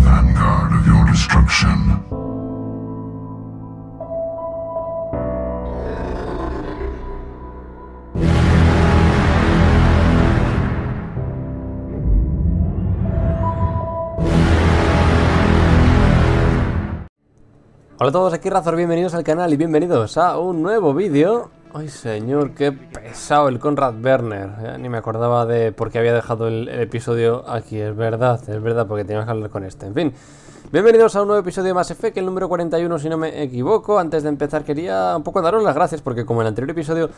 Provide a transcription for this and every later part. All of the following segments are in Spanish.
vanguard of your destruction. Hola a todos, aquí Razor, bienvenidos al canal y bienvenidos a un nuevo vídeo. Ay señor, qué pesado el Conrad Werner. Ni me acordaba de por qué había dejado el episodio aquí. Es verdad, porque teníamos que hablar con este. En fin, bienvenidos a un nuevo episodio de Mass Effect, el número 41 si no me equivoco. Antes de empezar quería un poco daros las gracias porque como en el anterior episodio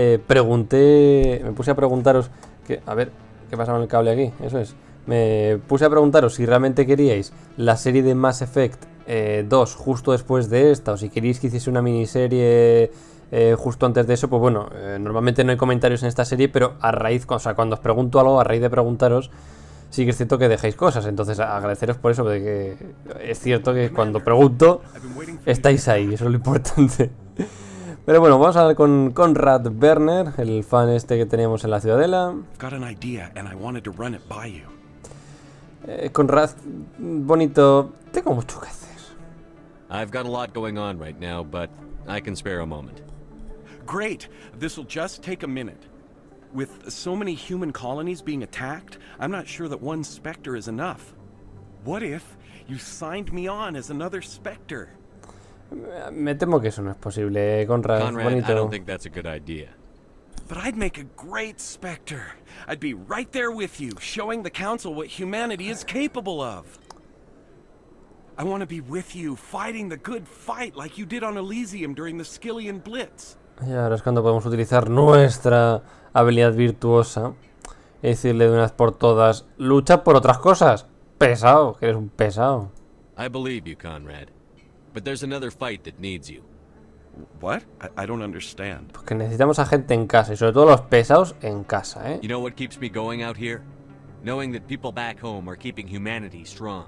me puse a preguntaros que, a ver, ¿qué pasa con el cable aquí? Eso es. Me puse a preguntaros si realmente queríais la serie de Mass Effect 2 justo después de esta, o si queréis que hiciese una miniserie justo antes de eso. Pues bueno, normalmente no hay comentarios en esta serie, pero a raíz, o sea, cuando os pregunto algo, a raíz de preguntaros, sí que es cierto que dejáis cosas. Entonces agradeceros por eso, porque es cierto que cuando pregunto estáis ahí, eso es lo importante. Pero bueno, vamos a hablar con Conrad Werner, el fan este que teníamos en la Ciudadela. Conrad, bonito, tengo mucho que hacer. I've got a lot going on right now, but I can spare a moment. Great! This'll just take a minute. With so many human colonies being attacked, I'm not sure that one Spectre is enough. What if you signed me on as another Spectre? Me temo que eso no es posible, Conrad. Conrad, Bonito. I don't think that's a good idea. But I'd make a great Spectre. I'd be right there with you, showing the Council what humanity is capable of. I want to be with you, fighting the good fight like you did on Elysium during the Skillian Blitz. Y ahora es cuando podemos utilizar nuestra habilidad virtuosa y decirle de una vez por todas: lucha por otras cosas. Pesado, que eres un pesado. I believe you, Conrad. But there's another fight that needs you. What? I don't understand. Porque necesitamos a gente en casa, y sobre todo los pesados en casa, You know what keeps me going out here? Knowing that people back home are keeping humanity strong.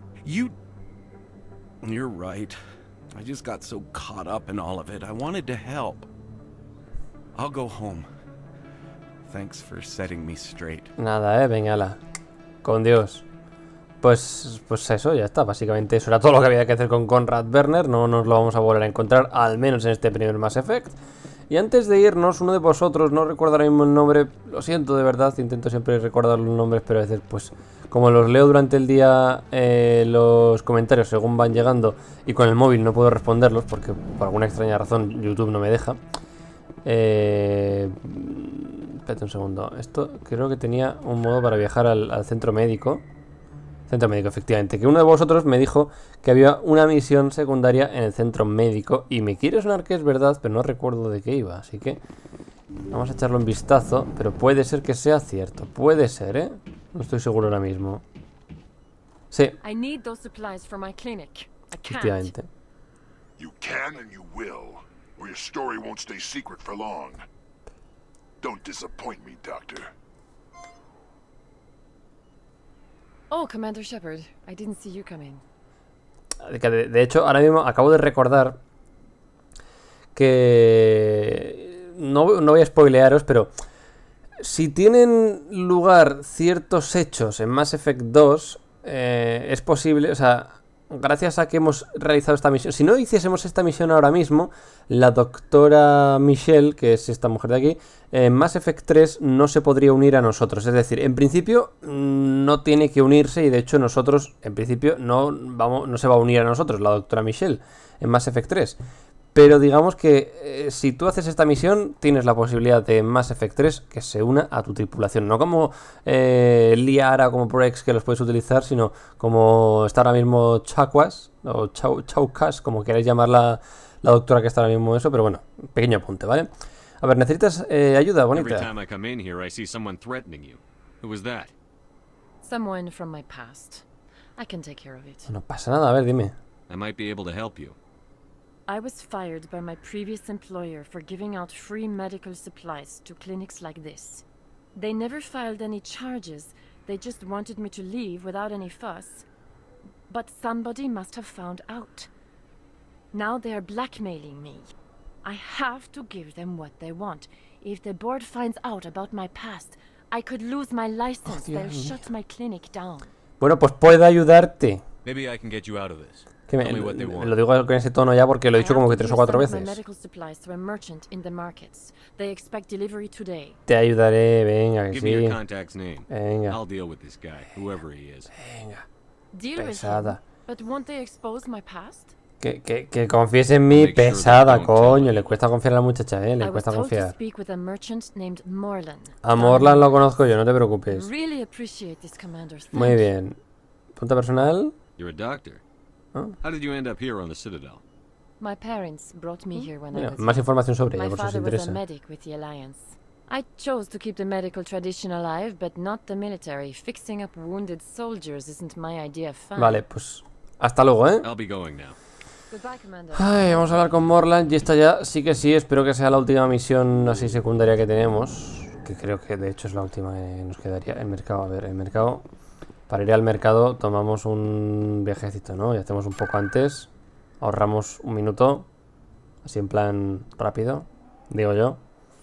You're right. I just got so caught up in all of it. I wanted to help. I'll go home. Thanks for setting me straight. Nada, venga, ala. Con Dios. Pues eso, ya está. Básicamente eso era todo lo que había que hacer con Conrad Werner. No nos lo vamos a volver a encontrar, al menos en este primer Mass Effect. Y antes de irnos, uno de vosotros, no recuerdo ahora mismo el nombre, lo siento de verdad, intento siempre recordar los nombres, pero a veces, pues, como los leo durante el día, los comentarios según van llegando, y con el móvil no puedo responderlos, porque por alguna extraña razón YouTube no me deja. Espérate un segundo, esto creo que tenía un modo para viajar al centro médico. Centro médico, efectivamente. Que uno de vosotros me dijo que había una misión secundaria en el centro médico. Y me quiere sonar que es verdad, pero no recuerdo de qué iba. Así que vamos a echarlo un vistazo. Pero puede ser que sea cierto. Puede ser, ¿eh? No estoy seguro ahora mismo. Sí. Efectivamente. You can and you will, or your story won't stay secret for long. Don't disappoint me, Doctor. Oh, Commander Shepard, I didn't see you come in. De hecho, ahora mismo acabo de recordar que no voy a spoilearos, pero si tienen lugar ciertos hechos en Mass Effect 2, es posible, o sea, gracias a que hemos realizado esta misión. Si no hiciésemos esta misión ahora mismo, la doctora Michelle, que es esta mujer de aquí, en Mass Effect 3 no se podría unir a nosotros. Es decir, en principio no tiene que unirse, y de hecho nosotros, en principio, no se va a unir a nosotros, la doctora Michelle, en Mass Effect 3. Pero digamos que si tú haces esta misión, tienes la posibilidad de Mass Effect 3 que se una a tu tripulación. No como Liara o como Brex, que los puedes utilizar, sino como está ahora mismo Chakwas, o Chaukas, como queráis llamar la doctora que está ahora mismo eso. Pero bueno, pequeño apunte, ¿vale? A ver, ¿necesitas ayuda, bonita? Someone from my past. I can take care of it. No pasa nada, a ver, dime. I might be able to help you. I was fired by my previous employer for giving out free medical supplies to clinics like this. They never filed any charges. They just wanted me to leave without any fuss. But somebody must have found out. Now they are blackmailing me. I have to give them what they want. If the board finds out about my past, I could lose my license. They'll shut my clinic down. Bueno, pues puede ayudarte. Maybe I can get you out of this. Que Tell me what they want. lo digo con ese tono ya porque lo he dicho como que 3 o 4 veces. Te ayudaré, venga, que Give me your sí. contact's name. Venga, I'll deal with this guy, whoever he is. venga. Deal with him, Pesada. but won't they expose my past? Que confíes en mí, Make sure pesada, they don't tell coño. me. Le cuesta confiar a la muchacha, I le was cuesta told to confiar. speak with a merchant named Morlan. A Morlan lo conozco yo, no te preocupes. Really appreciate this, Commander. Thank Muy you. bien. Punta personal. You're a doctor. Oh. How did you end up here on the Citadel? My parents brought me here when I Mira, was más young. información sobre ella My por si os father was a interesa. medic with the Alliance. I chose to keep the medical tradition alive, but not the military. Fixing up wounded soldiers isn't my idea of fun. Vale, pues hasta luego, ¿eh? I'll be going now. Goodbye, Commander. Ay, vamos a hablar con Morlan y esta ya sí que sí, espero que sea la última misión así secundaria que tenemos. Que creo que de hecho es la última que nos quedaría. El mercado, a ver, el mercado. Para ir al mercado tomamos un viajecito, ¿no? Y hacemos un poco antes. Ahorramos un minuto. Así en plan rápido, digo yo.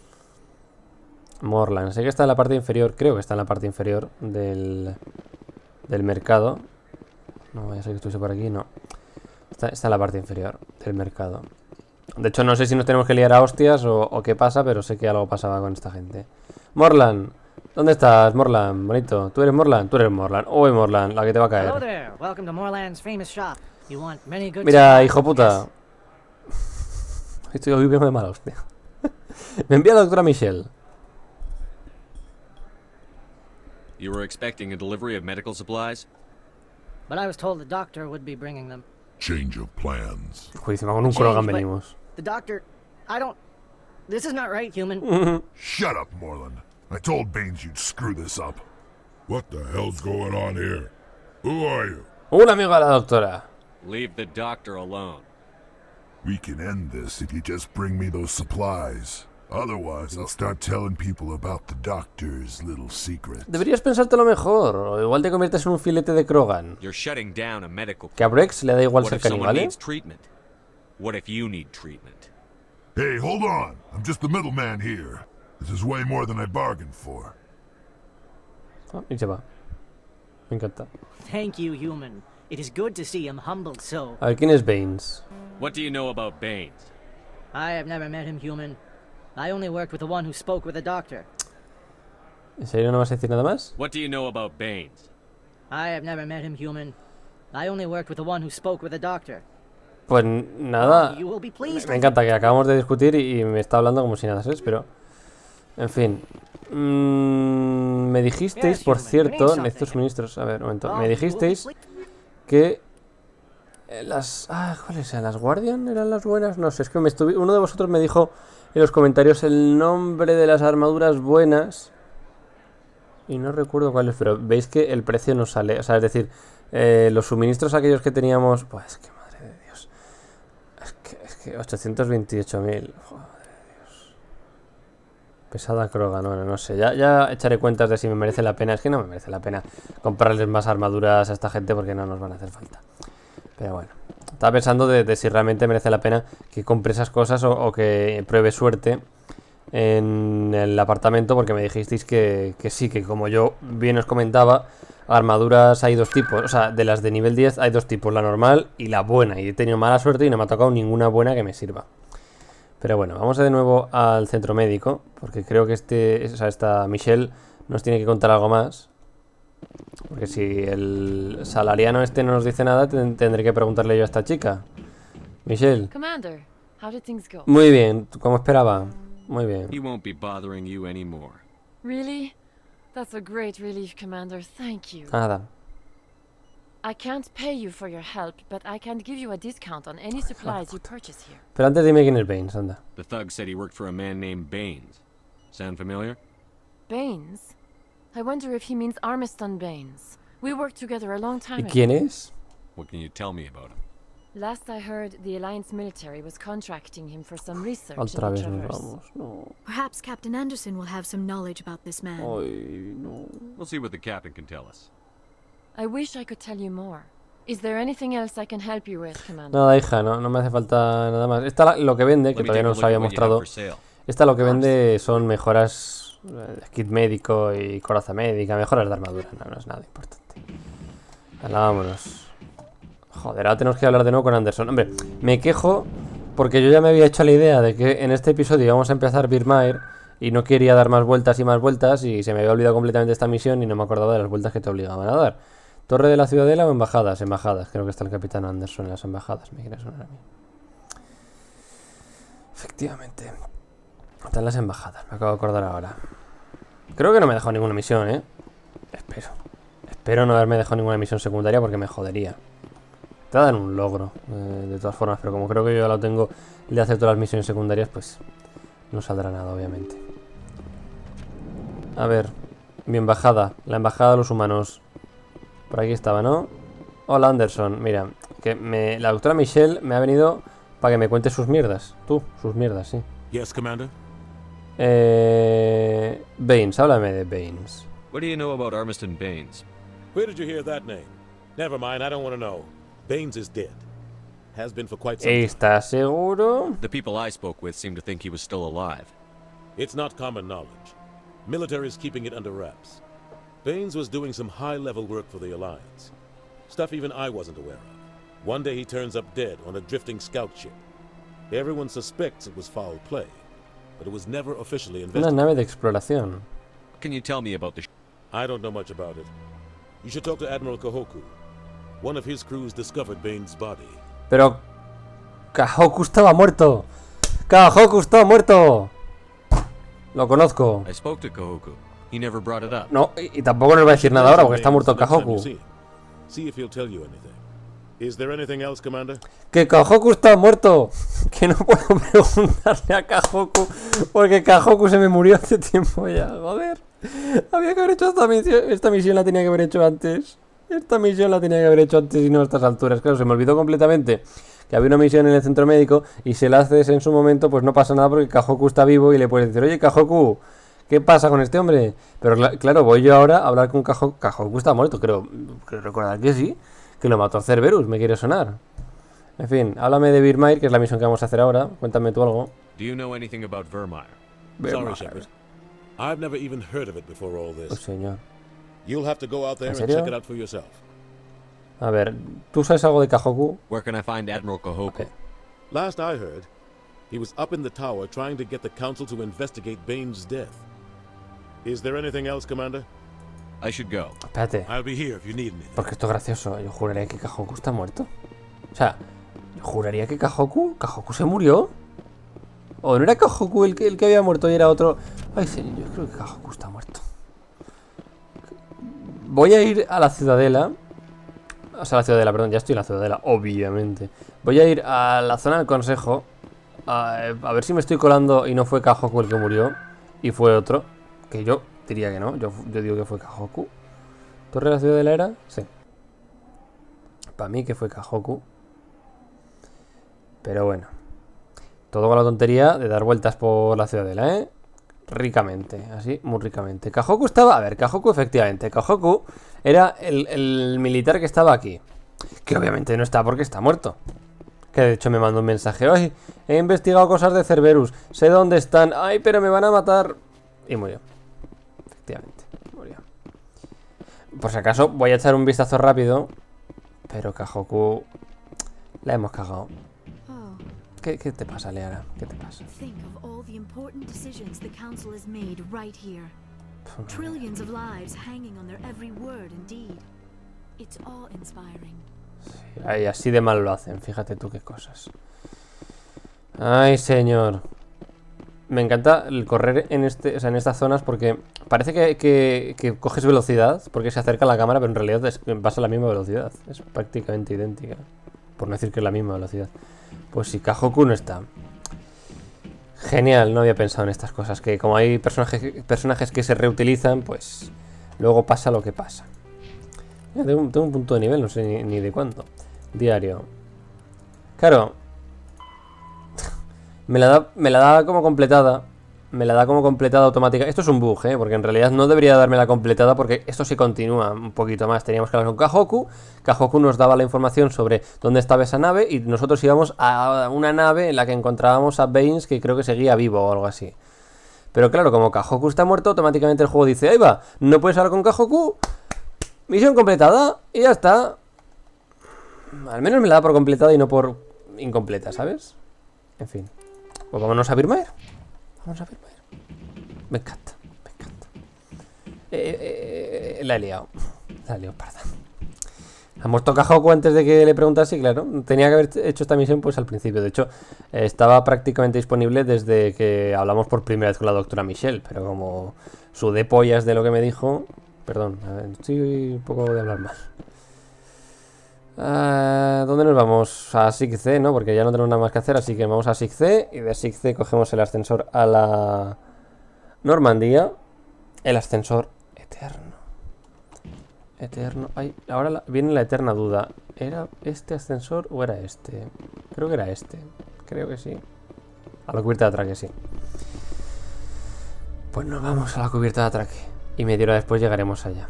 Morlan, sé que está en la parte inferior, creo que está en la parte inferior del mercado. No vaya a ser que estuviese por aquí, no. Está en la parte inferior del mercado. De hecho, no sé si nos tenemos que liar a hostias o qué pasa, pero sé que algo pasaba con esta gente. Morlan, ¿dónde estás, Morlan? Bonito. ¿Tú eres Morlan? Tú eres Morlan. Uy, Morlan, la que te va a Hello caer. there. Welcome to Morland's famous shop. You want many good Mira, supplies? hijo puta. Estoy viviendo de mala hostia. Me envía la doctora Michelle. You were expecting a delivery of medical supplies? But I was told the doctor would be bringing them. Change of plans. Cuidísima, con un Change, Krogan but- venimos. The doctor... I don't... This is not right, human. Shut up, Morlan. I told Baines you'd screw this up. What the hell's going on here? Who are you? Un amigo de la doctora. Leave the doctor alone. We can end this if you just bring me those supplies. Otherwise, I'll start telling people about the doctor's little secrets. Deberías pensártelo mejor. O igual te conviertes en un filete de Krogan. You're shutting down a medical... Que a Brex le da igual What ser if someone caníbal, ¿eh? needs treatment? What if you need treatment? Hey, hold on. I'm just the middleman here. This is way more than I bargained for. Ah, y se va. Me encanta. Thank you, human. It is good to see him humbled so. A ver, ¿quién es Baines? What do you know about Baines? I have never met him, human. I only worked with the one who spoke with the doctor. ¿En serio no vas a decir nada más? What do you know about Baines? I have never met him, human. I only worked with the one who spoke with the doctor. Pues nada. You will be pleased. Me encanta que acabamos de discutir y me está hablando como si nada, ¿sabes? Pero... En fin. Me dijisteis, Yes, por human. cierto, Bring necesito something. suministros. A ver, un momento. Oh, Me you will be dijisteis pleased. que... las... ¿cuáles eran? ¿Las Guardian eran las buenas? No sé, es que uno de vosotros me dijo en los comentarios el nombre de las armaduras buenas. Y no recuerdo cuáles, pero veis que el precio no sale. O sea, es decir, los suministros aquellos que teníamos... Pues es que madre de Dios. Es que 828.000. Joder, Dios. Pesada Krogan, no sé. Ya echaré cuentas de si me merece la pena. Es que no me merece la pena comprarles más armaduras a esta gente porque no nos van a hacer falta. Pero bueno. Estaba pensando de si realmente merece la pena que compre esas cosas o que pruebe suerte en el apartamento, porque me dijisteis que sí, que como yo bien os comentaba, armaduras hay dos tipos, o sea, de las de nivel 10 hay dos tipos, la normal y la buena, y he tenido mala suerte y no me ha tocado ninguna buena que me sirva. Pero bueno, vamos de nuevo al centro médico, porque creo que esta Michelle nos tiene que contar algo más. Porque si el salariano este no nos dice nada, tendré que preguntarle yo a esta chica. Michelle. Commander, how did things go? Muy bien, como esperaba. Muy bien. He won't be bothering you anymore. Really? That's a great relief, Commander. Thank you. Nada. I can't pay you for your help, but I can give you a discount on any supplies you purchase here. Pero antes dime quién es Baines, anda. The thug said he worked for a man named Baines. Sound familiar? Baines? I wonder if he means Armiston Baines. We worked together a long time ¿Y ago. quién es? What can you tell me about him? Last I heard, the Alliance military was contracting him for some research Otra in the vez nos Traverse. vamos. No. Perhaps Captain Anderson will have some knowledge about this man. Ay, no. We'll see what the captain can tell us. I wish I could tell you more. Is there anything else I can help you with, Commander? Nada, hija, no me hace falta nada más. Esta lo que vende, que Let me todavía take a no os look había at what you have mostrado. for sale. Esta lo que vende son mejoras, kit médico y coraza médica, mejoras de armadura. No es nada importante. Hala, vámonos. Joder, ahora tenemos que hablar de nuevo con Anderson. Hombre, me quejo porque yo ya me había hecho la idea de que en este episodio íbamos a empezar Virmire y no quería dar más vueltas y se me había olvidado completamente esta misión y no me acordaba de las vueltas que te obligaban a dar. ¿Torre de la Ciudadela o embajadas? Embajadas, creo que está el capitán Anderson en las embajadas, me quiere sonar a mí. Efectivamente. Están las embajadas, me acabo de acordar ahora. Creo que no me he dejado ninguna misión, ¿eh? Espero no haberme dejado ninguna misión secundaria porque me jodería. Te dan un logro, de todas formas, pero como creo que yo ya lo tengo, el de hacer todas las misiones secundarias, pues no saldrá nada, obviamente. A ver, mi embajada, la embajada de los humanos. Por aquí estaba, ¿no? Hola, Anderson, mira, que la doctora Michelle me ha venido para que me cuente sus mierdas. Sus mierdas, sí. Yes, Commander. Baines, háblame de Baines. What do you know about Armiston Baines? Where did you hear that name? Never mind, I don't want to know. Baines is dead. Has been for quite some time. ¿Estás seguro? The people I spoke with seemed to think he was still alive. It's not common knowledge. Military is keeping it under wraps. Baines was doing some high-level work for the Alliance. Stuff even I wasn't aware of. One day he turns up dead on a drifting scout ship. Everyone suspects it was foul play, but it was never officially Una investigated. nave de exploración. Can you tell me about the I don't know much about it. You should talk to Admiral Kahoku. One of his crews discovered Baines' body. Pero Kahoku estaba muerto. Kahoku estaba muerto. Lo conozco. I spoke to Kahoku. He never brought it up. No, y tampoco nos va a decir nada ahora porque está muerto Kahoku. See if he'll tell you anything. Is there anything else, Commander? Que Kahoku está muerto. Que no puedo preguntarle a Kahoku porque Kahoku se me murió hace tiempo ya. Joder. Había que haber hecho esta misión. Esta misión la tenía que haber hecho antes. Esta misión la tenía que haber hecho antes y no a estas alturas. Claro, se me olvidó completamente que había una misión en el centro médico y si la haces en su momento pues no pasa nada porque Kahoku está vivo y le puedes decir, oye Kahoku, ¿qué pasa con este hombre? Pero claro, voy yo ahora a hablar con Kahoku. Kahoku está muerto, creo recordar que sí. Que lo mató Cerberus, me quiere sonar. En fin, háblame de Virmire, que es la misión que vamos a hacer ahora. Cuéntame tú algo. Do you know anything about Vermeer? Sorry, Shepard. I've never even heard of it before all Oh, this. señor. You'll have to go out there ¿En and serio? check it out for yourself. A ver, ¿tú sabes algo de Kahoku? Where can I find Admiral Kahoku? Okay. Last I heard, he was up in the tower trying to get the council to investigate Baines' death. Is there anything else, Commander? I should go. Espérate, I'll be here if you need anything. porque esto es gracioso. Yo juraría que Kahoku está muerto. O sea, yo juraría que Kahoku se murió. ¿O no era Kahoku el que había muerto y era otro? Ay, señor, yo creo que Kahoku está muerto. Voy a ir a la Ciudadela. O sea, la Ciudadela, perdón, ya estoy en la Ciudadela, obviamente. Voy a ir a la zona del consejo. A ver si me estoy colando y no fue Kahoku el que murió. Y fue otro. Que yo diría que no. Yo digo que fue Kahoku. ¿Torre de la Ciudadela era? Sí. Para mí que fue Kahoku. Pero bueno. Todo con la tontería de dar vueltas por la Ciudadela, ¿eh? Ricamente, así, muy ricamente. Kahoku estaba... A ver, Kahoku efectivamente. Kahoku era el militar que estaba aquí. Que obviamente no está porque está muerto. Que de hecho me mandó un mensaje. Ay, he investigado cosas de Cerberus. Sé dónde están. Ay, pero me van a matar. Y murió. Efectivamente, murió. Por si acaso voy a echar un vistazo rápido. Pero Kahoku... La hemos cagado. Oh, ¿Qué te pasa, Leara? ¿Qué te pasa? think of all the important decisions the Council has made right here. Trillions of lives hanging on their every word and deed. It's awe-inspiring. Ay, así de mal lo hacen, fíjate tú qué cosas. Ay, señor. Me encanta el correr en en estas zonas porque parece que coges velocidad porque se acerca a la cámara, pero en realidad vas a la misma velocidad. Es prácticamente idéntica. Por no decir que es la misma velocidad. Pues si Kahoku no está. Genial, no había pensado en estas cosas. Que como hay personajes que se reutilizan, pues luego pasa lo que pasa. Ya, tengo un punto de nivel, no sé ni de cuánto. Diario. Claro. me la da como completada. Me la da como completada automática. Esto es un bug, porque en realidad no debería darme la completada porque esto sí continúa un poquito más. Teníamos que hablar con Kahoku. Kahoku nos daba la información sobre dónde estaba esa nave y nosotros íbamos a una nave en la que encontrábamos a Baines, que creo que seguía vivo o algo así. Pero claro, como Kahoku está muerto, automáticamente el juego dice, ahí va, no puedes hablar con Kahoku. Misión completada y ya está. Al menos me la da por completada y no por incompleta, ¿sabes? En fin. Pues vámonos a Virmire. Vamos a Virmire. Me encanta, me encanta. La he liado. La he liado, perdón. Ha muerto Cajoko antes de que le preguntase, claro. Tenía que haber hecho esta misión pues al principio. De hecho, estaba prácticamente disponible desde que hablamos por primera vez con la doctora Michelle. Pero como sudé pollas de lo que me dijo... Perdón, a ver, estoy un poco de hablar mal. ¿Dónde nos vamos? A SIG-C, ¿no? Porque ya no tenemos nada más que hacer, así que vamos a SIG-C. Y de SIG-C cogemos el ascensor a la Normandía. El ascensor eterno. Eterno. Ay, ahora viene la eterna duda. ¿Era este ascensor o era este? Creo que era este. Creo que sí. A la cubierta de atraque, sí. Pues nos vamos a la cubierta de atraque. Y media hora después llegaremos allá.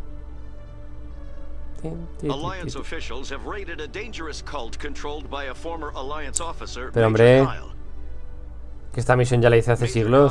Alliance officials have raided a dangerous cult controlled by a former Alliance officer. Pero hombre, que esta misión ya la hice hace siglos.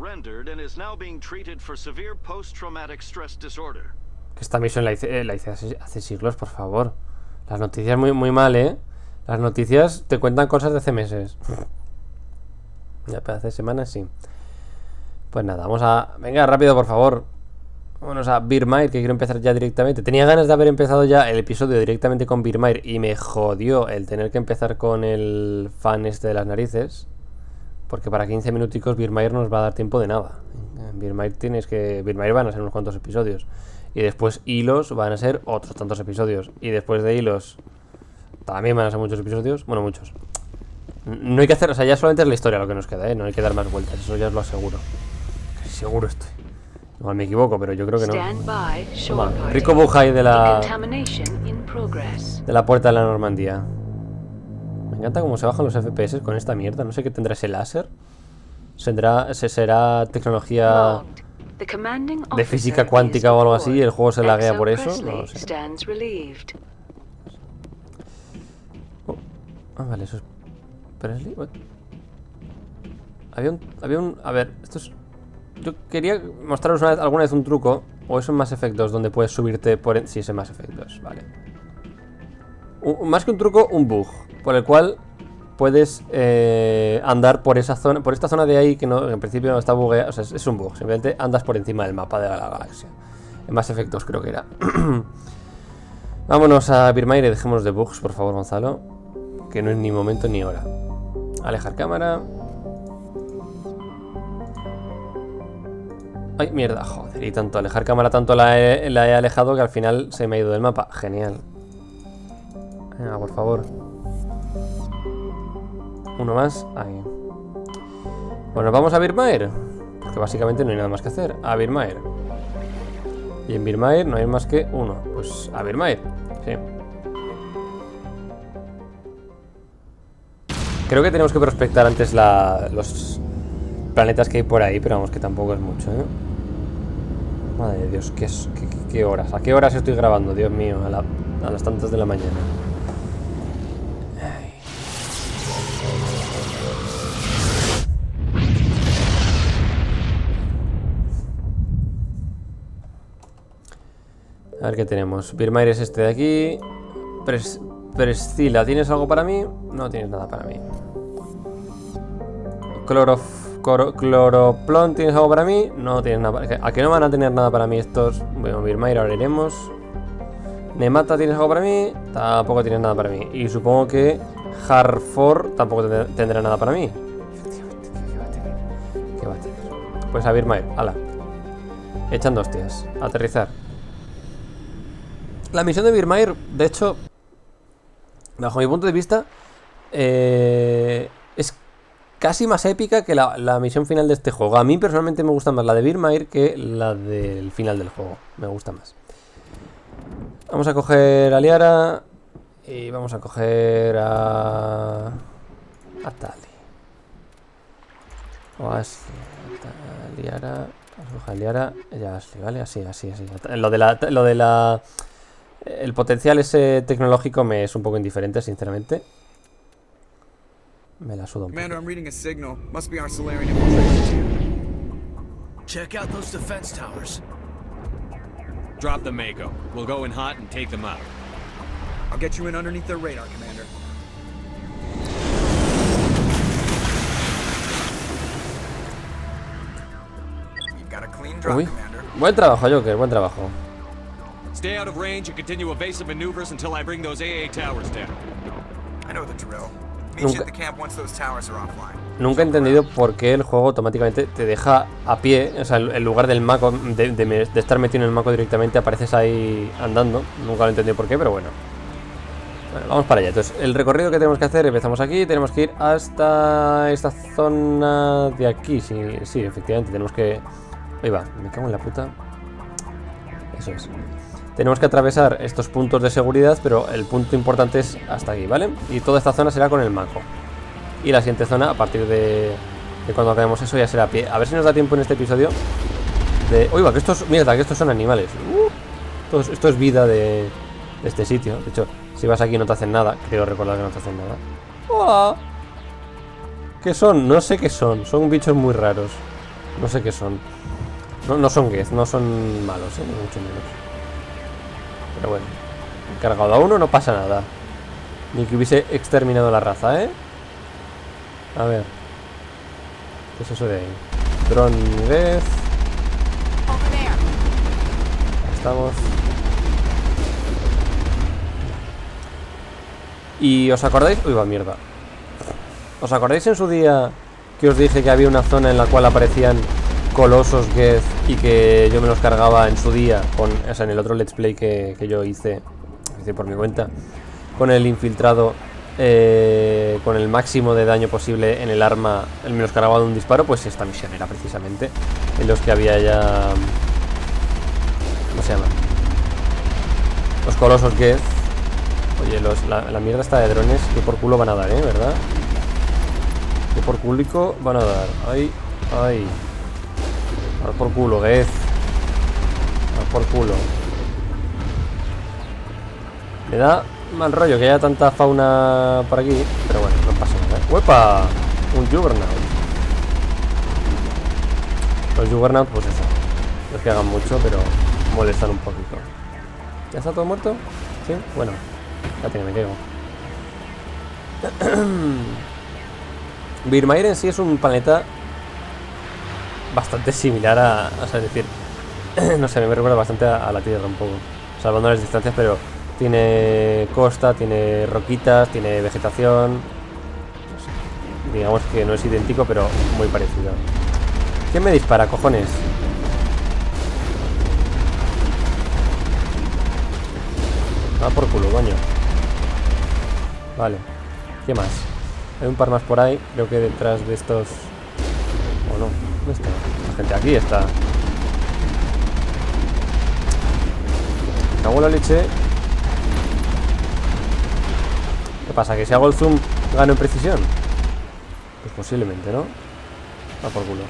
Que esta misión la hice hace siglos, por favor. Las noticias muy mal, ¿eh? Las noticias te cuentan cosas de hace meses. Ya, pero hace semanas sí. Pues nada, vamos a... Venga, rápido, por favor. Vámonos a Virmire, que quiero empezar ya directamente. Tenía ganas de haber empezado ya el episodio directamente con Virmire y me jodió el tener que empezar con el fan este de las narices. Porque para 15 minuticos Virmire no nos va a dar tiempo de nada. En Virmire van a ser unos cuantos episodios. Y después Hilos van a ser otros tantos episodios. Y después de Hilos también van a ser muchos episodios. Bueno, muchos. No hay que hacer, o sea, ya solamente es la historia lo que nos queda, ¿eh? No hay que dar más vueltas, eso ya os lo aseguro. Casi seguro estoy. Igual me equivoco, pero yo creo que no. Toma, rico bujay de la puerta de la Normandía. Me encanta cómo se bajan los FPS con esta mierda. No sé qué tendrá ese láser. ¿Será tecnología de física cuántica o algo así y el juego se laguea por eso? No lo sé. Vale, eso es Presley. Había un... A ver, esto es... Yo quería mostraros alguna vez un truco. O es en Mass Effect 2 donde puedes subirte por... Sí, es en Mass Effect 2, vale. Más que un truco, un bug. Por el cual puedes andar por esa zona, por esta zona de ahí que no, en principio no está bugueada. O sea, es un bug. Simplemente andas por encima del mapa de la galaxia. En Mass Effect 2 creo que era. Vámonos a Virmire y dejémonos de bugs, por favor, Gonzalo. Que no es ni momento ni hora. Alejar cámara. Ay, mierda, joder. Y tanto alejar cámara, tanto la he alejado que al final se me ha ido del mapa. Genial. Venga, por favor. Uno más. Ahí. Bueno, vamos a Virmire. Porque básicamente no hay nada más que hacer. A Virmire. Y en Virmire no hay más que uno. Pues a Virmire. Sí. Creo que tenemos que prospectar antes los planetas que hay por ahí, pero vamos, que tampoco es mucho, ¿eh? Madre de Dios, ¿qué horas? ¿A qué horas estoy grabando? Dios mío, a las tantas de la mañana. Ay. A ver qué tenemos. Virmire es este de aquí. Priscilla, ¿tienes algo para mí? No tienes nada para mí. Cloroplon, ¿tienes algo para mí? No tienes nada para mí. ¿A que no van a tener nada para mí estos? Bueno, Virmire ahora iremos. Nemata, ¿tienes algo para mí? Tampoco tienes nada para mí. Y supongo que Harford tampoco tendrá nada para mí. Efectivamente, ¿qué va a tener? Pues a Virmire, ala. Echando hostias. Aterrizar. La misión de Virmire, de hecho, bajo mi punto de vista, es casi más épica que la misión final de este juego. A mí personalmente me gusta más la de Virmire que la del final del juego. Me gusta más. Vamos a coger a Liara y vamos a coger a Tali. O a Ashley. Liara. Vamos a coger a Liara y a Ashley, ¿vale? Así. Lo de la el potencial ese tecnológico me es un poco indiferente, sinceramente. Me la suda un poco. Commander, I'm reading a signal. Must be our Solarian infiltration. Check out those defense towers. Drop the Mako. We'll go in hot and take them out. I'll get you in underneath their radar, Commander. You've got a clean drop, Uy. Commander. Buen trabajo, Joker, buen trabajo. Stay out of range and continue evasive maneuvers until I bring those AA towers down. I know the drill. Meet you at the camp once those towers are offline. Nunca he entendido por qué el juego automáticamente te deja a pie, o sea, en lugar del maco, de estar metido en el maco directamente, apareces ahí andando. Nunca lo he entendido por qué, pero bueno. Bueno, vamos para allá. Entonces, el recorrido que tenemos que hacer, empezamos aquí, tenemos que ir hasta esta zona de aquí. Sí, efectivamente, tenemos que... Ahí va, me cago en la puta. Eso es. Tenemos que atravesar estos puntos de seguridad, pero el punto importante es hasta aquí, ¿vale? Y toda esta zona será con el maco. Y la siguiente zona, a partir de cuando acabemos eso, ya será a pie. A ver si nos da tiempo en este episodio de... Uy, va, que estos... Mierda, que estos son animales. Esto es vida de este sitio. De hecho, si vas aquí no te hacen nada. Creo recordar que no te hacen nada. ¡Oh! ¿Qué son? No sé qué son. Son bichos muy raros. No sé qué son. No son Geth, no son malos, ni mucho menos. Pero bueno, he cargado a uno, no pasa nada. Ni que hubiese exterminado la raza, ¿eh? A ver. ¿Qué es eso de ahí? Drone Geth. Ahí estamos. ¿Y os acordáis? Uy, va, mierda. ¿Os acordáis en su día que os dije que había una zona en la cual aparecían colosos Geth y que yo me los cargaba en su día o sea, en el otro let's play que yo hice por mi cuenta, con el infiltrado, con el máximo de daño posible en el arma, me los cargaba de un disparo? Pues esta misión era precisamente en los que había ya... ¿Cómo se llama? Los colosos Geth. Oye, la mierda está de drones, que por culo van a dar, ¿verdad? Que por culico van a dar. Ay, ay. Dar por culo, Geth. Dar por culo. Me da mal rollo que haya tanta fauna por aquí, pero bueno, no pasa nada. ¡Uepa! Un Juggernaut. Los Juggernaut, pues eso. No es que hagan mucho, pero molestan un poquito. ¿Ya está todo muerto? ¿Sí? Bueno, ya tiene, me quedo. Virmair en sí es un planeta bastante similar a... O sea, es decir, no sé, me recuerda bastante a la Tierra un poco, salvando las distancias, pero tiene costa, tiene roquitas, tiene vegetación. No sé, digamos que no es idéntico, pero muy parecido. ¿Quién me dispara, cojones? Va por culo, coño. Vale, ¿qué más? Hay un par más por ahí, creo que detrás de estos... ¿O no? ¿Dónde está? La gente aquí está. Me cago en la leche. ¿Qué pasa? ¿Que si hago el zoom gano en precisión? Pues posiblemente, ¿no? Va por culo.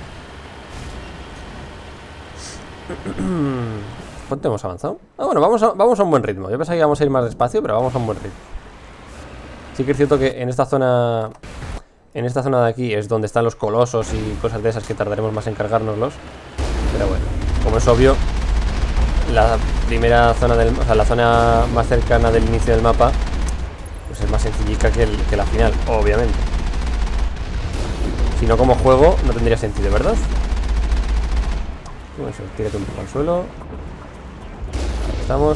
¿Cuánto hemos avanzado? Ah, bueno, vamos a un buen ritmo. Yo pensaba que íbamos a ir más despacio, pero vamos a un buen ritmo. Sí que es cierto que en esta zona de aquí es donde están los colosos y cosas de esas que tardaremos más en cargárnoslos. Pero bueno, como es obvio, la primera zona o sea, la zona más cercana del inicio del mapa, pues es más sencillica que la final, obviamente. Si no, como juego no tendría sentido, ¿verdad? Bueno, eso, tírate un poco al suelo. Ahí estamos.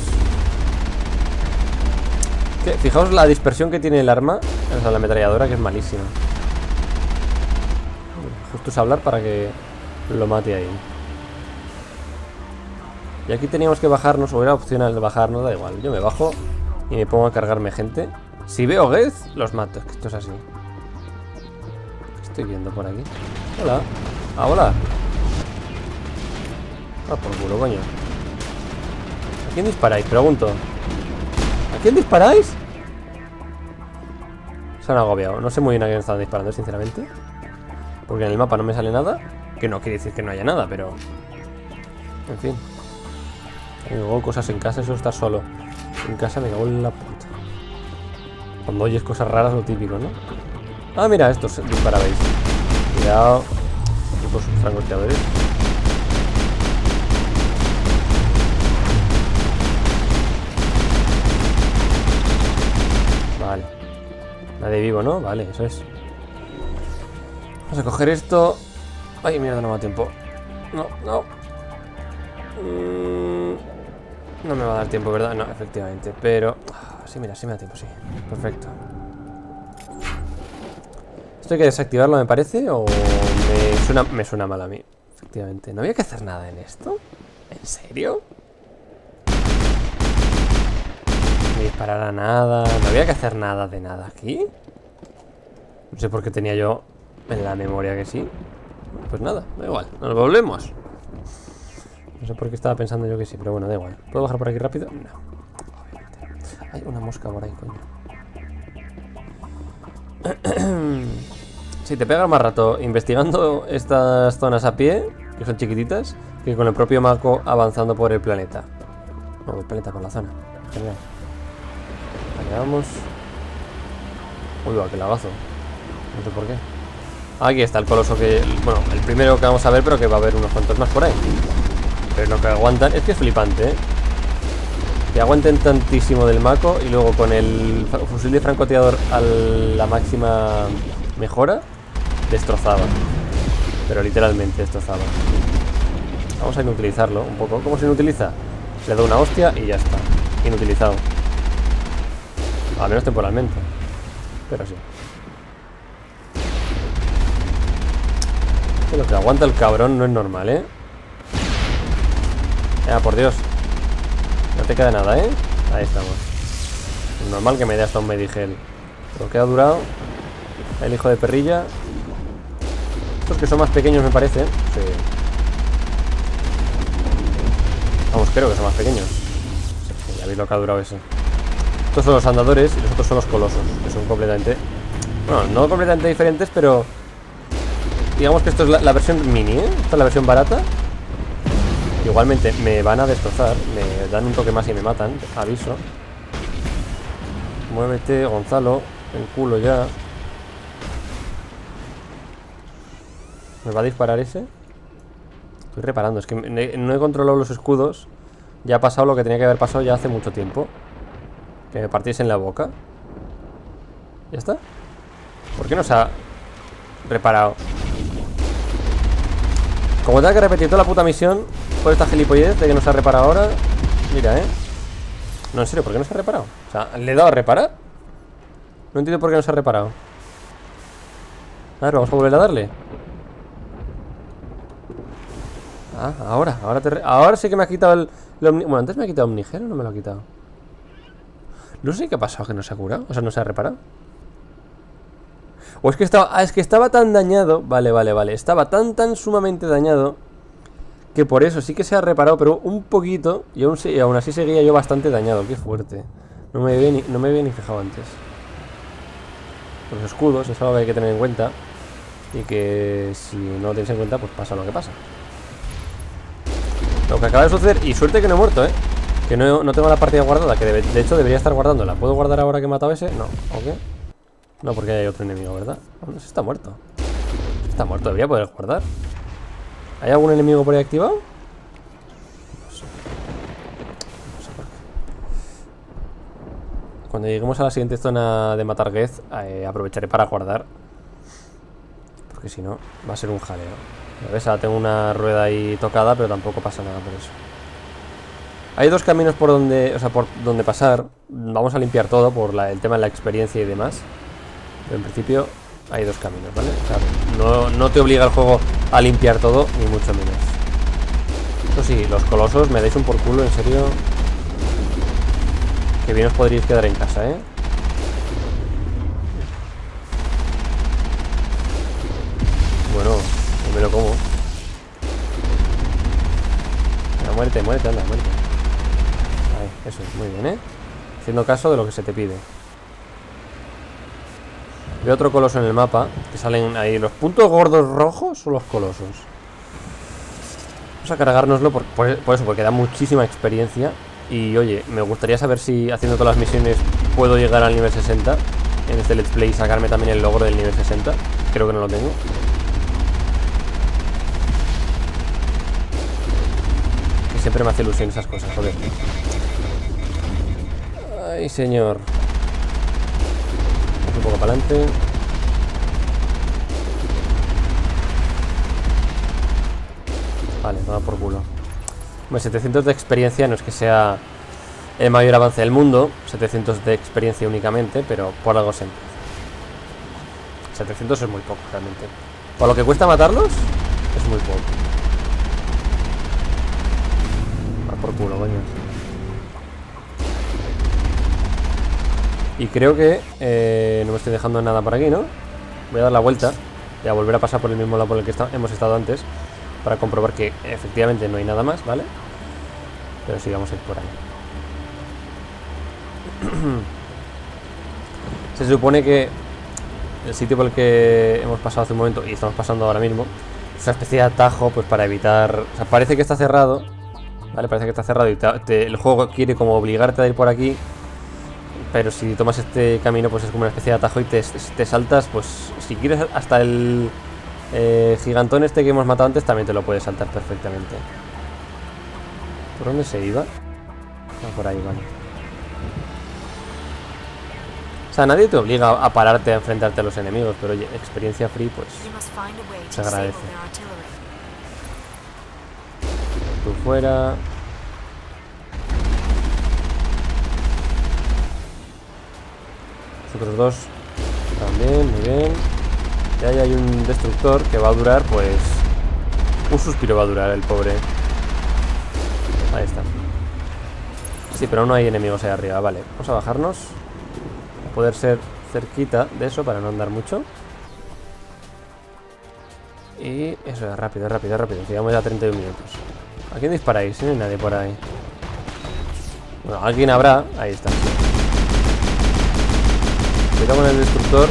Fijaos la dispersión que tiene el arma, o sea, la ametralladora, que es malísima. Justo es hablar para que lo mate ahí. Y aquí teníamos que bajarnos, o era opcional bajarnos, da igual. Yo me bajo y me pongo a cargarme gente. Si veo Geth, los mato, es que esto es así. ¿Qué estoy viendo por aquí? Hola. Ah, hola. Ah, por culo, coño. ¿A quién disparáis? Pregunto. ¿A quién disparáis? Se han agobiado. No sé muy bien a quién están disparando, sinceramente. Porque en el mapa no me sale nada. Que no quiere decir que no haya nada, pero... En fin. Y luego cosas en casa, eso está solo. En casa me cago en la puta. Cuando oyes cosas raras, lo típico, ¿no? Ah, mira, estos disparabais. Cuidado. Tipos francotiradores. Nadie vivo, ¿no? Vale, eso es. Vamos a coger esto. Ay, mierda, no me da tiempo. No, no. No me va a dar tiempo, ¿verdad? No, efectivamente. Pero... sí, mira, sí me da tiempo, sí. Perfecto. ¿Esto hay que desactivarlo, me parece? ¿O me suena mal a mí? Efectivamente. ¿No había que hacer nada en esto? ¿En serio? No disparar a nada. ¿No había que hacer nada de nada aquí? No sé por qué tenía yo en la memoria que sí. Pues nada, da igual. Nos volvemos. No sé por qué estaba pensando yo que sí, pero bueno, da igual. ¿Puedo bajar por aquí rápido? No. Obviamente. Hay una mosca por ahí, coño. Sí, te pega más rato investigando estas zonas a pie, que son chiquititas, que con el propio Mako avanzando por el planeta. No, el planeta, por la zona. Genial. Allá vamos. Uy, va, qué lagazo. No sé por qué. Aquí está el coloso que... Bueno, el primero que vamos a ver, pero que va a haber unos cuantos más por ahí. Pero no que aguantan... Es que es flipante, ¿eh? Que aguanten tantísimo del Mako y luego con el fusil de francotirador a la máxima mejora, destrozaba. Pero literalmente destrozaba. Vamos a inutilizarlo un poco. ¿Cómo se inutiliza? Le doy una hostia y ya está. Inutilizado. Al menos temporalmente. Pero sí. Lo que aguanta el cabrón no es normal, ¿eh? Por Dios. No te queda nada, ¿eh? Ahí estamos. Normal que me dé hasta un Medigel. Lo que ha durado. El hijo de perrilla. Estos que son más pequeños me parece. Sí. Vamos, creo que son más pequeños. Sí, ya veis lo que ha durado ese. Estos son los andadores y los otros son los colosos. Que son completamente... Bueno, no completamente diferentes, pero... Digamos que esto es la versión mini, ¿eh? Esta es la versión barata. Igualmente me van a destrozar. Me dan un toque más y me matan. Aviso. Muévete, Gonzalo. El culo ya. ¿Me va a disparar ese? Estoy reparando. Es que no he controlado los escudos. Ya ha pasado lo que tenía que haber pasado ya hace mucho tiempo. Que me partiese en la boca. ¿Ya está? ¿Por qué no se ha reparado? Como tenga que repetir toda la puta misión por esta gilipollez de que no se ha reparado ahora. Mira, No, en serio, ¿por qué no se ha reparado? O sea, ¿le he dado a reparar? No entiendo por qué no se ha reparado. A ver, vamos a volver a darle. Ah, ahora sí que me ha quitado el bueno, antes me ha quitado Omnigel o no me lo ha quitado. No sé qué ha pasado, que no se ha curado. O sea, no se ha reparado. O es que estaba... es que estaba tan dañado. Vale. Estaba tan sumamente dañado que por eso sí que se ha reparado, pero un poquito. Y aún así seguía yo bastante dañado. Qué fuerte. No me había ni fijado antes. Los escudos es algo que hay que tener en cuenta. Y que si no lo tenéis en cuenta, pues pasa lo que pasa. Lo que acaba de suceder. Y suerte que no he muerto, que no tengo la partida guardada. Que de hecho debería estar guardándola. ¿Puedo guardar ahora que he matado a ese? No, ¿ok? No, porque hay otro enemigo, ¿verdad? No, está muerto. Está muerto, debería poder guardar. ¿Hay algún enemigo por ahí activado? No sé por qué. Cuando lleguemos a la siguiente zona de matar Geth, aprovecharé para guardar. Porque si no, va a ser un jaleo. ¿Ves? Ahora tengo una rueda ahí tocada, pero tampoco pasa nada por eso. Hay dos caminos por donde pasar. Vamos a limpiar todo por el tema de la experiencia y demás. Pero en principio hay dos caminos, ¿vale? O sea, no te obliga el juego a limpiar todo, ni mucho menos. Eso sí, los colosos me dais un por culo, en serio. Que bien os podríais quedar en casa, Bueno, no me lo como. Muérete, anda, muérete. Ahí, eso, muy bien, Haciendo caso de lo que se te pide. Veo otro coloso en el mapa. Que salen ahí los puntos gordos rojos o los colosos. Vamos a cargárnoslo por eso, porque da muchísima experiencia. Y oye, me gustaría saber si haciendo todas las misiones puedo llegar al nivel 60 en este Let's Play y sacarme también el logro del nivel 60. Creo que no lo tengo. Que siempre me hace ilusión esas cosas, joder. Ay, señor. un poco para adelante. Vale, toma por culo. Bueno, 700 de experiencia no es que sea el mayor avance del mundo. 700 de experiencia únicamente, pero por algo se empieza. 700 es muy poco realmente. Por lo que cuesta matarlos, es muy poco. Va por culo, coño. Y creo que no me estoy dejando nada por aquí, ¿no? Voy a dar la vuelta y a volver a pasar por el mismo lado por el que hemos estado antes, para comprobar que efectivamente no hay nada más, ¿vale? Pero sí, vamos a ir por ahí. Se supone que el sitio por el que hemos pasado hace un momento y estamos pasando ahora mismo es una especie de atajo, pues para evitar... O sea, parece que está cerrado, ¿vale? Parece que está cerrado y el juego quiere como obligarte a ir por aquí. Pero si tomas este camino, pues es como una especie de atajo y te saltas, pues si quieres hasta el gigantón este que hemos matado antes, también te lo puedes saltar perfectamente. ¿Por dónde se iba? Ah, por ahí, vale. O sea, nadie te obliga a pararte a enfrentarte a los enemigos, pero oye, experiencia free, pues se agradece. Tú fuera. Otros dos también, muy bien. Y ahí hay un destructor que va a durar, pues... Un suspiro va a durar el pobre. Ahí está. Sí, pero aún no hay enemigos ahí arriba, vale. Vamos a bajarnos. A poder ser cerquita de eso para no andar mucho. Y eso es rápido, rápido, rápido. Llegamos ya a 31 minutos. ¿A quién disparáis? No hay nadie por ahí. Bueno, alguien habrá. Ahí está. Cuidado con el destructor.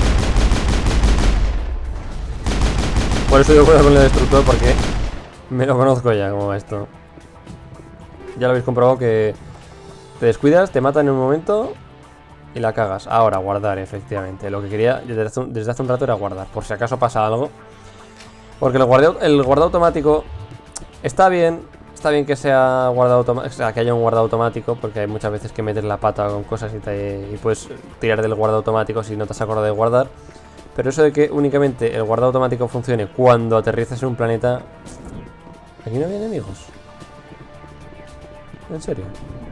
Por eso yo cuidado con el destructor, porque me lo conozco ya cómo va esto. Ya lo habéis comprobado que te descuidas, te matan en un momento y la cagas. Ahora, guardar, efectivamente. Lo que quería desde hace un rato era guardar, por si acaso pasa algo. Porque el guardado automático está bien. Está bien que sea guardado automático, o sea, que haya un guardado automático, porque hay muchas veces que metes la pata con cosas y puedes tirar del guardado automático si no te has acordado de guardar. Pero eso de que únicamente el guardado automático funcione cuando aterrizas en un planeta... ¿Aquí no había enemigos? ¿En serio?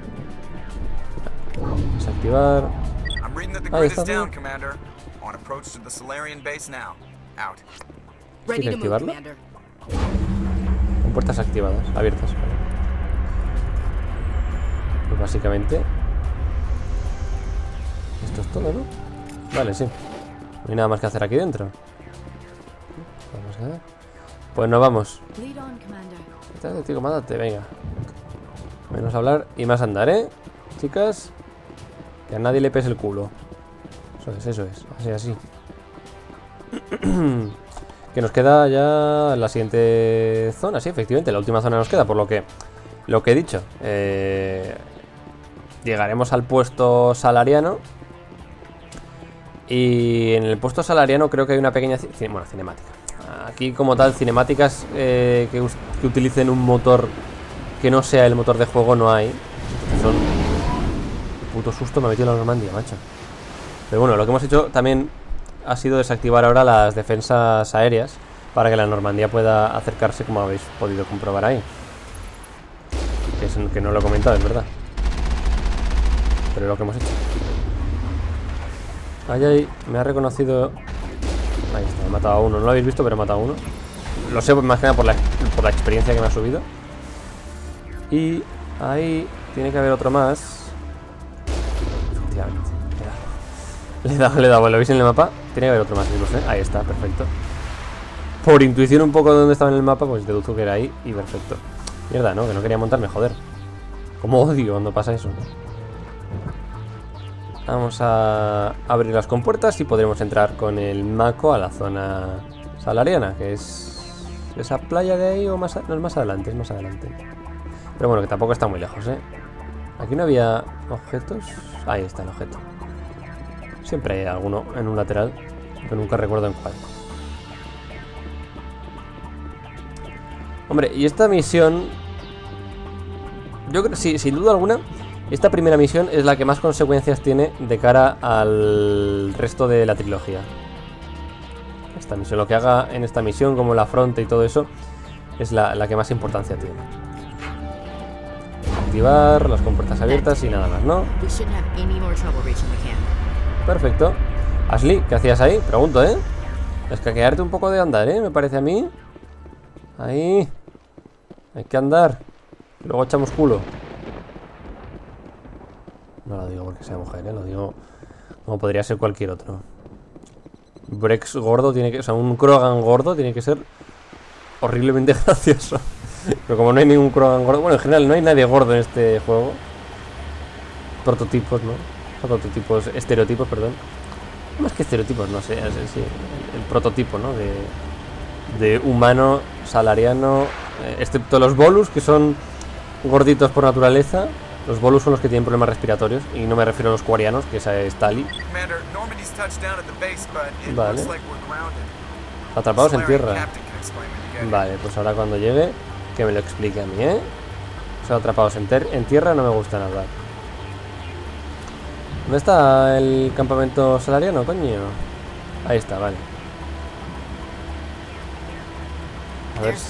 Desactivar... Ahí está. ¿Tiene que activarlo? Con puertas activadas, abiertas. Pues básicamente esto es todo, ¿no? Vale, sí. No hay nada más que hacer aquí dentro. Vamos a ver. Pues nos vamos. Tío, mátate, venga. Menos hablar y más andar, ¿eh? Chicas, que a nadie le pese el culo. Eso es. Así. Que nos queda ya la siguiente zona. Sí, efectivamente, la última zona nos queda. Por lo que he dicho, llegaremos al puesto salariano. Y en el puesto salariano creo que hay una pequeña cinemática. Aquí como tal, cinemáticas que utilicen un motor que no sea el motor de juego no hay. Son... Puto susto me ha metido la Normandía, macho. Pero bueno, lo que hemos hecho también ha sido desactivar ahora las defensas aéreas para que la Normandía pueda acercarse, como habéis podido comprobar ahí. Que no lo he comentado, es verdad. Pero es lo que hemos hecho. Ahí, me ha reconocido. Ahí está, he matado a uno. No lo habéis visto, pero he matado a uno. Lo sé más que nada por la experiencia que me ha subido. Y ahí tiene que haber otro más. Efectivamente. Le he dado, ¿lo veis en el mapa? Tiene que haber otro más, no sé. Ahí está, perfecto. Por intuición un poco de dónde estaba en el mapa, pues deduzco que era ahí y perfecto. Mierda, ¿no? Que no quería montarme, joder. Como odio cuando pasa eso. Vamos a abrir las compuertas y podremos entrar con el Mako a la zona salariana, que es esa playa de ahí o más... No, es más adelante, es más adelante. Pero bueno, que tampoco está muy lejos, ¿eh? Aquí no había objetos. Ahí está el objeto. Siempre hay alguno en un lateral, pero nunca recuerdo en cuál. Hombre, y esta misión... Yo creo, sí, sin duda alguna, Esta primera misión es la que más consecuencias tiene de cara al resto de la trilogía. Esta misión, lo que haga en esta misión, como la fronte y todo eso, es la que más importancia tiene. Activar las compuertas abiertas y nada más, ¿no? Perfecto. Ashley, ¿qué hacías ahí? Pregunto, ¿eh? Escaquearte un poco de andar, ¿eh? Me parece a mí. Ahí. Hay que andar. Luego echamos culo. No lo digo porque sea mujer, ¿eh? Lo digo como podría ser cualquier otro. Brex gordo tiene que... O sea, un Krogan gordo tiene que ser horriblemente gracioso. Pero como no hay ningún Krogan gordo... Bueno, en general no hay nadie gordo en este juego. Prototipos, ¿no? Prototipos, estereotipos, perdón. Más que estereotipos, no sé, sí, el prototipo, ¿no? De humano salariano, excepto los Volus, que son gorditos por naturaleza. Los Volus son los que tienen problemas respiratorios, y no me refiero a los quarianos, que esa es Tali. Vale. Atrapados en tierra. Vale, pues ahora cuando llegue, que me lo explique a mí, ¿eh? O sea, atrapados en tierra no me gusta nada. ¿Dónde está el campamento salariano, coño? Ahí está, vale. A ver.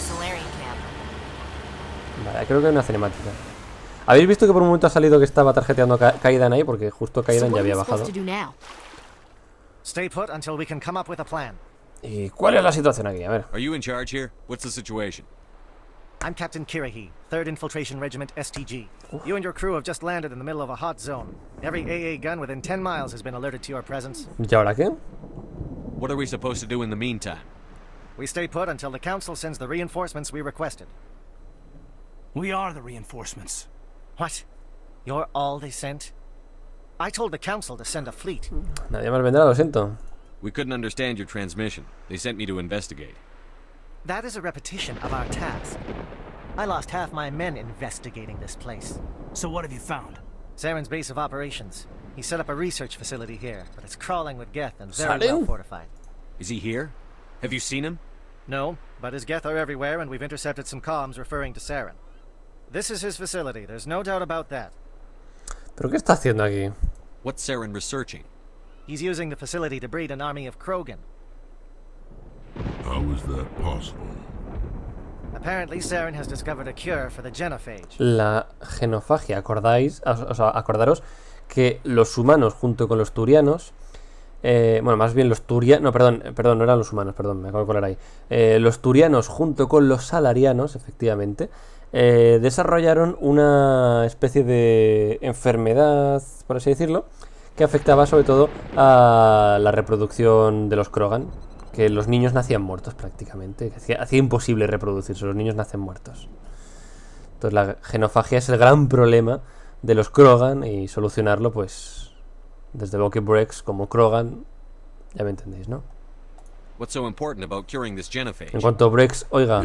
Vale, creo que hay una cinemática. ¿Habéis visto que por un momento ha salido que estaba tarjeteando Kaidan ahí? Porque justo Kaidan ya había bajado. Stay put until we can come up with a plan. ¿Y cuál es la situación aquí? A ver. Are you in charge here? What's the situation? I'm Captain Kirahi, 3rd Infiltration Regiment STG. You and your crew have just landed in the middle of a hot zone. Every AA gun within 10 miles has been alerted to your presence. ¿Y ahora qué? What are we supposed to do in the meantime? We stay put until the Council sends the reinforcements we requested. We are the reinforcements. What? You're all they sent? I told the Council to send a fleet. Nadie más vendrá, lo siento. We couldn't understand your transmission. They sent me to investigate. That is a repetition of our task. I lost half my men investigating this place. So what have you found? Saren's base of operations. He set up a research facility here, but it's crawling with Geth and very well fortified. Is he here? Have you seen him? No, but his Geth are everywhere, and we've intercepted some comms referring to Saren. This is his facility, there's no doubt about that. ¿Pero qué está haciendo aquí? What's Saren researching? He's using the facility to breed an army of Krogan. How is that possible? Apparently, Saren has discovered a cure for the genophage. La genofagia, ¿acordáis? O sea, acordaros que los humanos junto con los turianos, bueno, más bien los turianos, no, perdón, no eran los humanos, perdón, me acabo de colar ahí. Los turianos junto con los salarianos, efectivamente, desarrollaron una especie de enfermedad, por así decirlo, que afectaba sobre todo a la reproducción de los Krogan, que los niños nacían muertos prácticamente, que hacía imposible reproducirse, los niños nacen muertos. Entonces la genofagia es el gran problema de los Krogan, y solucionarlo, pues, desde luego que Brex como Krogan, ya me entendéis, ¿no? What's so important about curing this genophage? En cuanto Brex oiga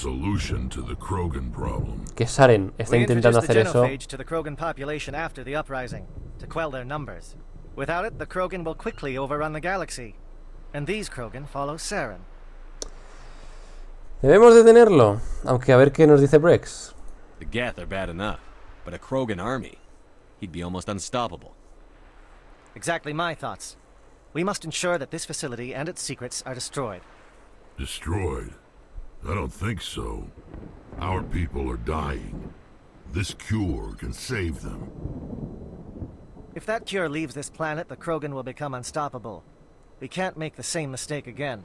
que Saren está intentando hacer eso, to the Krogan population after the uprising, to quell their numbers. Without it, the Krogan will quickly overrun the galaxy. And these Krogan follow Saren. debemos detenerlo, aunque a ver qué nos dice Brex. The Geth are bad enough, but a Krogan army, he'd be almost unstoppable. Exactly my thoughts. We must ensure that this facility and its secrets are destroyed. Destroyed? I don't think so. Our people are dying. This cure can save them. If that cure leaves this planet, the Krogan will become unstoppable. We can't make the same mistake again.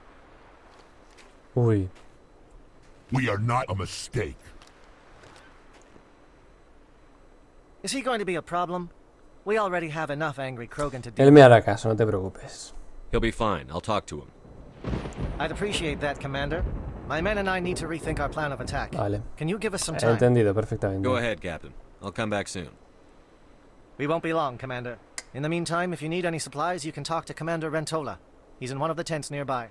Uy. We are not a mistake. Is he going to be a problem? We already have enough angry Krogan to deal Él me hará caso, no te preocupes. He'll be fine. I'll talk to him. I'd appreciate that, Commander. My men and I need to rethink our plan of attack. Vale. Can you give us some He time? entendido perfectamente. Go ahead, Captain. I'll come back soon. We won't be long, Commander. In the meantime, if you need any supplies, you can talk to Commander Rentola. He's in one of the tents nearby.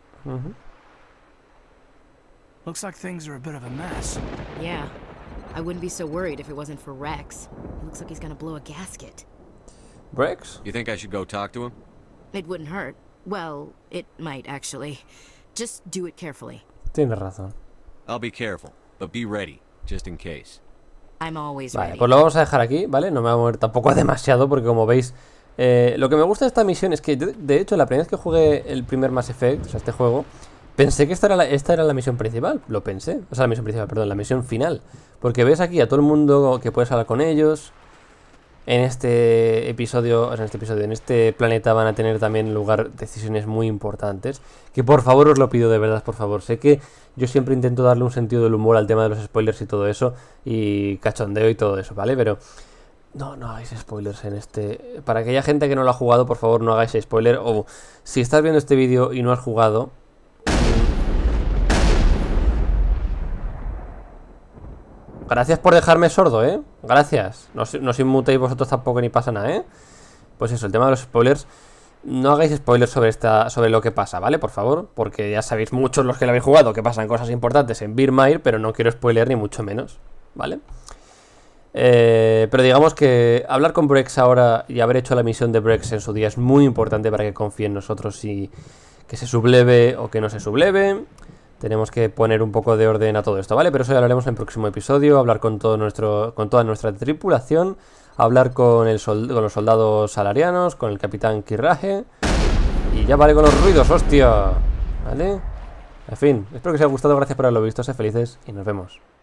Looks like things are a bit of a mess. Yeah. I wouldn't be so worried if it wasn't for Rex. It looks like he's gonna blow a gasket. Brex? You think I should go talk to him? It wouldn't hurt. Well, it might actually. Just do it carefully. Tienes razón. I'll be careful, but be ready, just in case. I'm always Vale, ready. pues lo vamos a dejar aquí, ¿vale? No me voy a mover tampoco demasiado porque como veis, lo que me gusta de esta misión es que, de hecho, la primera vez que jugué el primer Mass Effect, o sea, este juego, pensé que esta era la misión principal, lo pensé. O sea, la misión principal, perdón, la misión final. Porque ves aquí a todo el mundo que puedes hablar con ellos. En este episodio, en este planeta van a tener también lugar decisiones muy importantes. Que por favor os lo pido de verdad, por favor. Sé que yo siempre intento darle un sentido del humor al tema de los spoilers y todo eso. Y cachondeo y todo eso, ¿vale? Pero no hagáis spoilers en este... Para aquella gente que no lo ha jugado, por favor no hagáis spoiler. O si estás viendo este vídeo y no has jugado... Gracias por dejarme sordo, ¿eh? Gracias. No os inmutéis vosotros tampoco ni pasa nada, ¿eh? Pues eso, el tema de los spoilers. No hagáis spoilers sobre lo que pasa, ¿vale? Por favor, porque ya sabéis muchos los que lo habéis jugado que pasan cosas importantes en Virmire, pero no quiero spoiler ni mucho menos, ¿vale? Pero digamos que hablar con Brex ahora y haber hecho la misión de Brex en su día es muy importante para que confíe en nosotros y que se subleve o que no se subleve. Tenemos que poner un poco de orden a todo esto, ¿vale? Pero eso ya lo haremos en el próximo episodio. Hablar con toda nuestra tripulación. Hablar con los soldados salarianos. Con el capitán Kirrahe. Y ya vale con los ruidos, hostia. ¿Vale? En fin, espero que os haya gustado. Gracias por haberlo visto. Sed felices y nos vemos.